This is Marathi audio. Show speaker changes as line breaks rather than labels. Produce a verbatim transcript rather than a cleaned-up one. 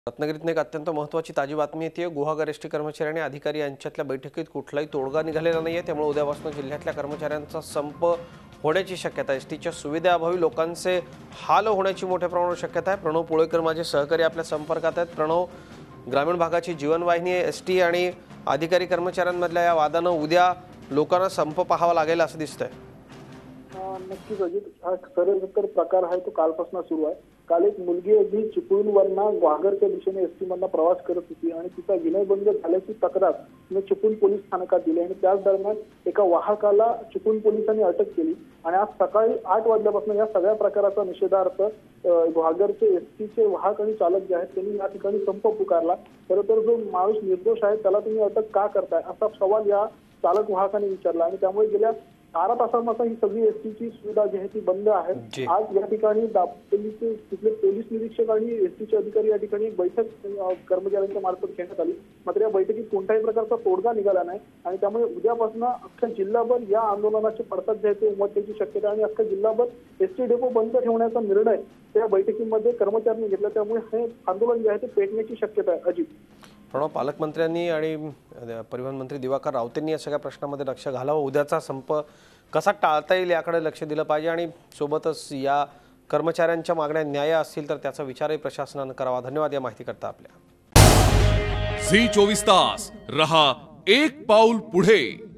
रत्नागिरीत एक अत्यंत महत्त्वाची ताजी बातमी येते। गुहागर एसटी कर्मचारी आणि अधिकारी यांच्यातल्या बैठकीत कुठलाही तोडगा निघालेला नाहीये, त्यामुळे उद्यापासून जिल्ह्यातल्या कर्मचाऱ्यांचा संप होण्याची शक्यता आहे। एसटीच्या सुविधाअभावी लोकांचे हाल होण्याची मोठ्या प्रमाणावर शक्यता आहे। प्रणव पुळेकर माझे सहकारी आपल्या संपर्कात आहेत। प्रणव, ग्रामीण भागाची जीवनवाहिनी आहे एसटी आणि अधिकारी कर्मचाऱ्यांमधल्या या वादानं उद्या लोकांना संप पाहावा लागेल असं दिसतंय।
नक्कीच अजित, हा सर्वत्र प्रकार आहे तो कालपासून सुरू आहे। काल एक मुलगी अगदी चिपळूणवरना गुहागरच्या दिशेने एसटी मधनं प्रवास करत होती आणि तिचा विनयभंग झाल्याची तक्रार तिने चिपळूण पोलीस स्थानकात दिली आणि त्याच दरम्यान एका वाहकाला चिपळूण पोलिसांनी अटक केली आणि आज सकाळी आठ वाजल्यापासून या सगळ्या प्रकाराचा निषेधार्थ गुहागरचे एसटीचे वाहक आणि चालक जे आहेत त्यांनी या ठिकाणी संप पुकारला। खरं तर जो माणूस निर्दोष आहे त्याला तुम्ही अटक का करताय असा सवाल या चालक वाहकाने विचारला आणि त्यामुळे गेल्या बारा तासांपासून ही सगळी एसटीची सुविधा जी आहे ती बंद आहे। आज या ठिकाणी दापोलीचे तिथले पोलीस निरीक्षक आणि एसटीचे अधिकारी या ठिकाणी एक बैठक कर्मचाऱ्यांच्या मार्फत घेण्यात आली, मात्र या बैठकीत कोणत्याही प्रकारचा तोडगा निघाला नाही आणि त्यामुळे उद्यापासून अख्ख्या जिल्हाभर या आंदोलनाचे पडसाद जे आहे ते उमटण्याची शक्यता आणि अख्ख्या जिल्हाभर एसटी डेपो बंद ठेवण्याचा निर्णय त्या बैठकीमध्ये कर्मचाऱ्यांनी घेतला, त्यामुळे हे आंदोलन जे आहे ते पेटण्याची शक्यता आहे। अजित,
प्रणव, पालकमंत्र्यांनी आणि परिवहन मंत्री दिवाकर रावतेंनी या सगळ्या प्रश्नामध्ये लक्ष घालावं। उद्याचा संप कसा टाळता येईल याकडे लक्ष दिलं पाहिजे आणि सोबतच या कर्मचाऱ्यांच्या मागण्या न्याय असतील तर त्याचा विचारही प्रशासनाने करावा। धन्यवाद या माहिती करता आपल्या।
झी चोवीस तास रहा एक पाऊल पुढे।